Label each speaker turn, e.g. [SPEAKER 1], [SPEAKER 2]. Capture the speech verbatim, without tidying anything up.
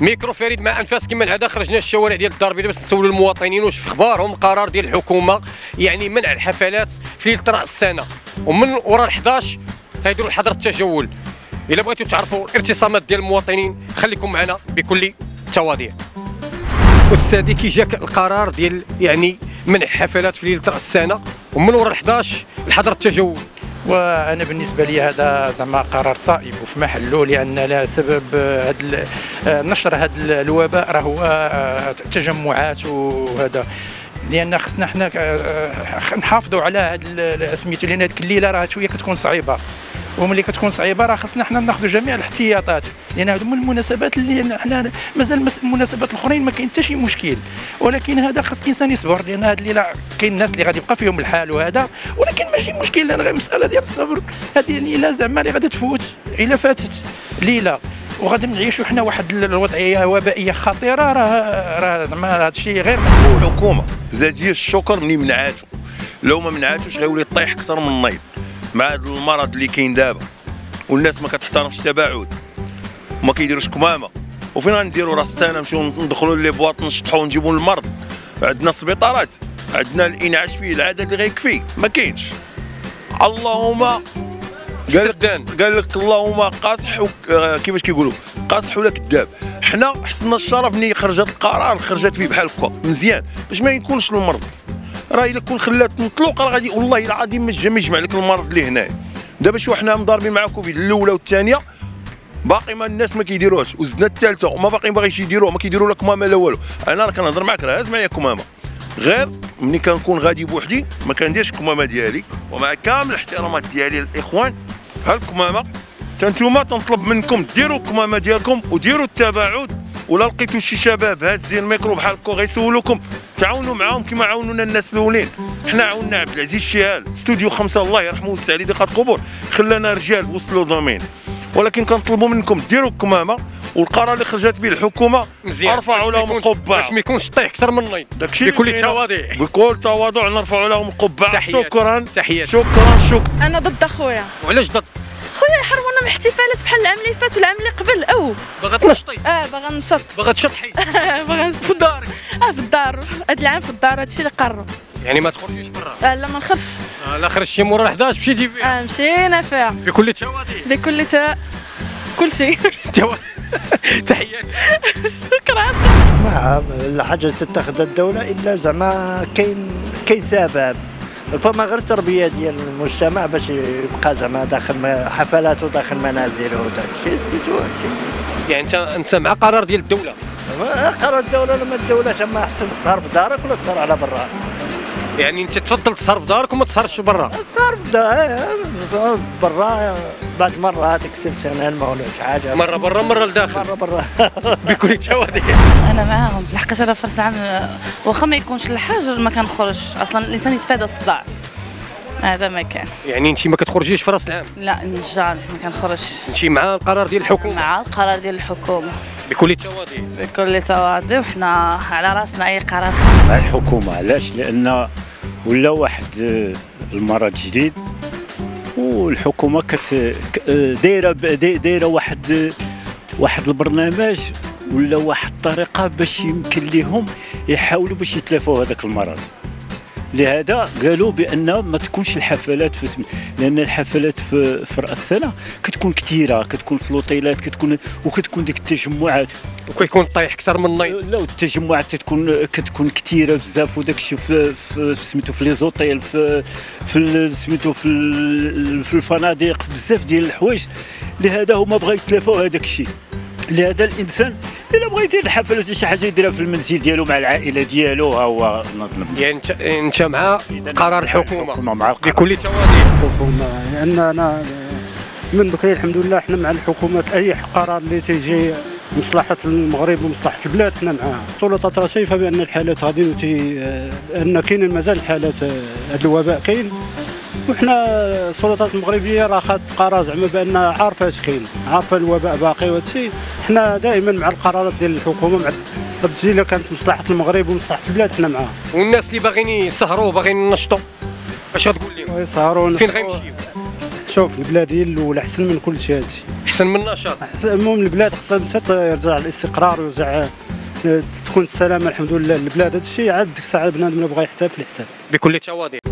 [SPEAKER 1] ميكرو فريد مع انفاس كما العاده. خرجنا الشوارع ديال الدار البيضاء باش نسولوا المواطنين واش في اخبارهم القرار ديال الحكومه يعني منع الحفلات في ليله راس السنه، ومن وراء الحداش غيديروا حظر التجول. الا بغيتوا تعرفوا الارتصامات ديال المواطنين خليكم معنا بكل تواضيع. استاذي كي جاك القرار ديال يعني منع الحفلات في ليله راس السنه ومن وراء الحداش الحظر التجول؟
[SPEAKER 2] وانا بالنسبه لي هذا زعما قرار صائب وفي محله، لان لا سبب هذا نشر هذا الوباء راه هو التجمعات وهذا، لان خصنا حنا نحافظوا على هذا سميتو، لان هذيك الليله راه شويه كتكون صعيبه، وملي كتكون صعيبه راه خصنا حنا ناخذوا جميع الاحتياطات، لان هذو من المناسبات اللي حنا مازال المناسبات الاخرين ما كاين حتى شي مشكل، ولكن هذا خص الانسان يصبر، لان هذه الليله كاين الناس اللي غادي يبقى فيهم الحال وهذا، ولكن ماشي مشكل، لان غير مساله ديال الصبر. هذه الليله زعما اللي غادي تفوت، الا فاتت ليله وغادي نعيشوا حنا واحد الوضعيه وبائيه خطيره، راه راه زعما هذا الشيء غير مقبول.
[SPEAKER 3] الحكومه جزاها الشكر ملي منعاتو، لو ما منعاتوش غيولي يطيح اكثر من النيض مع هذا المرض اللي كاين دابا، والناس ما كتحترمش التباعد وما كيديروش كمامه. وفين غنديروا راس السنه نمشيو ندخلوا لي بواط نشطحوا ونجيبوا المرض؟ عندنا السبيطارات، عندنا الانعاش فيه العدد اللي غيكفي ما كاينش. اللهم قال لك قال لك اللهم قاصح كيفاش كيقولوا قاصح ولا كذاب. حنا حسنا الشرف ملي خرجت القرار خرجت فيه بحال هكا مزيان باش ما يكونش المرض. راه الا كون خلات مطلوق راه غادي والله العظيم ما جا يجمع لك المرض اللي هنا. دابا شو حنا مضاربين مع كوفيد الاولى والثانيه باقي ما الناس ما كيديروهاش، وزدنا الثالثه وما باقي باغيش يديروها، ما كيديروا لا كمامه لا والو. انا راه كنهضر معاك راه هاز معايا كمامه، غير ملي كنكون غادي بوحدي ما كنديرش الكمامه ديالي، ومع كامل الاحترامات ديالي للاخوان ها الكمامه تنتوما تنطلب منكم ديروا الكمامه ديالكم وديروا التباعد. ولا لقيتوا شي شباب هازين الميكرو بحال هكا غيسولوكم تعاونوا معاهم كما عاونونا الناس الاولين. حنا عاوننا عبد العزيز الشيال استوديو خمسة الله يرحمه ويوسع عليه دقات القبور، خلانا رجال وصلوا ضامين، ولكن كنطلبوا منكم ديروا الكمامه. والقرار اللي خرجت به الحكومه ارفعوا لهم القبعه
[SPEAKER 1] باش ما يكونش طيح اكثر من النيض.
[SPEAKER 3] داكشي
[SPEAKER 1] بكل تواضع
[SPEAKER 3] بكل تواضع نرفعوا لهم القبعه. شكرا
[SPEAKER 1] تحياتي.
[SPEAKER 3] شكرا شكرا.
[SPEAKER 4] انا ضد اخويا.
[SPEAKER 1] وعلاش ضد؟
[SPEAKER 4] خويا يحرمونا من الاحتفالات بحال العام اللي فات والعام اللي قبل. او
[SPEAKER 1] باغا تنشطي؟
[SPEAKER 4] اه باغا نشط.
[SPEAKER 1] باغا تشطحي؟
[SPEAKER 4] باغا
[SPEAKER 1] في الدار؟
[SPEAKER 4] اه في الدار، هذا العام في الدار، هادشي اللي قرروا.
[SPEAKER 1] يعني ما تخرجيش برا؟
[SPEAKER 4] آه لا ما نخرجش.
[SPEAKER 1] آه لا خرجتي مورا الحداش مشيتي فيها؟
[SPEAKER 4] اه مشينا فيها
[SPEAKER 1] بكل تواضع.
[SPEAKER 4] بكل تا كل شيء.
[SPEAKER 1] تحياتي.
[SPEAKER 4] شكرا.
[SPEAKER 5] ما الحاجه تتخذ الدوله الا زعما كاين كاين سبب، فما غير التربيه ديال المجتمع باش يبقى زعما داخل حفلات وداخل منازل وداك الشيء سيتو.
[SPEAKER 1] يعني انت انت مع قرار ديال الدوله؟
[SPEAKER 5] قرار الدوله لما الدوله تما احسن تسهر في دارك ولا تسهر على برا.
[SPEAKER 1] يعني انت تفضل تسهر في دارك وما تسهرش برا؟
[SPEAKER 5] تسهر في برا بعض مرات اكسبسيونيل ما ولا شي حاجه،
[SPEAKER 1] مره برا مره لداخل.
[SPEAKER 5] مره برا.
[SPEAKER 1] بكل تواضع.
[SPEAKER 6] انا معاهم لحقاش انا في راس العام واخا ما يكونش الحاجه ما كنخرجش، اصلا الانسان يتفادى الصداع، هذا ما كان.
[SPEAKER 1] يعني انت ما كتخرجيش في راس العام؟
[SPEAKER 6] لا جامي ما كنخرجش.
[SPEAKER 1] انت مع القرار ديال الحكومه؟
[SPEAKER 6] مع القرار ديال الحكومه
[SPEAKER 1] بكل تواضع.
[SPEAKER 6] بكل تواضع، وحنا على راسنا اي قرار.
[SPEAKER 7] مع الحكومه علاش؟ لان ولا واحد المرض جديد والحكومه كت دايره دايره واحد واحد البرنامج ولا واحد الطريقه باش يمكن لهم يحاولوا باش يتلافوا هذاك المرض. لهذا قالوا بان ما تكونش الحفلات في اسم، لان الحفلات في في راس السنه كتكون كثيره، كتكون في الاوتيلات، كتكون وكتكون ديك التجمعات
[SPEAKER 1] وكيكون طايح اكثر من النيض.
[SPEAKER 7] لا التجمعات تكون كتكون كثيره بزاف، وداك الشيء في في سميتو في لي زوطيل، في في سميتو في في الفنادق، بزاف ديال الحوايج. لهذا هما بغاو يتلافوا هذاك الشيء. لهذا الانسان الا بغى يدير الحفله ولا شي حاجه يديرها في المنزل ديالو مع العائله ديالو. ها هو نظن.
[SPEAKER 1] يعني انت انت مع قرار الحكومه؟
[SPEAKER 7] مع
[SPEAKER 1] بكل تواضع.
[SPEAKER 8] الحكومه لان انا من بكري الحمد لله حنا مع الحكومه، اي قرار اللي تيجي مصلحه المغرب ومصلحه البلاد حنا معاها. السلطات راه شايفه بان الحالات غادي ان كاين مازال حالات هذا الوباء كاين، وحنا السلطات المغربيه راه خدت قرار زعما بان عارفه اش كاين، عارفه الوباء باقي وهذا الشيء. حنا دائما مع القرارات ديال الحكومه، مع هذا الشيء الا كانت مصلحه المغرب ومصلحه البلاد حنا معاها.
[SPEAKER 1] والناس اللي باغيين يسهروا وباغيين ينشطوا اش غتقول لهم؟
[SPEAKER 8] يسهروا
[SPEAKER 1] فين غيمشيو؟
[SPEAKER 8] شوف البلاد هي الاولى احسن من كل شيء هذا الشيء.
[SPEAKER 1] احسن من النشاط.
[SPEAKER 8] المهم البلاد خصها يرجع الاستقرار ويرجع تكون السلامه الحمد لله للبلاد. هذا الشيء عاد ديك الساعه بنادم بغى يحتفل يحتفل
[SPEAKER 1] بكل تواضع.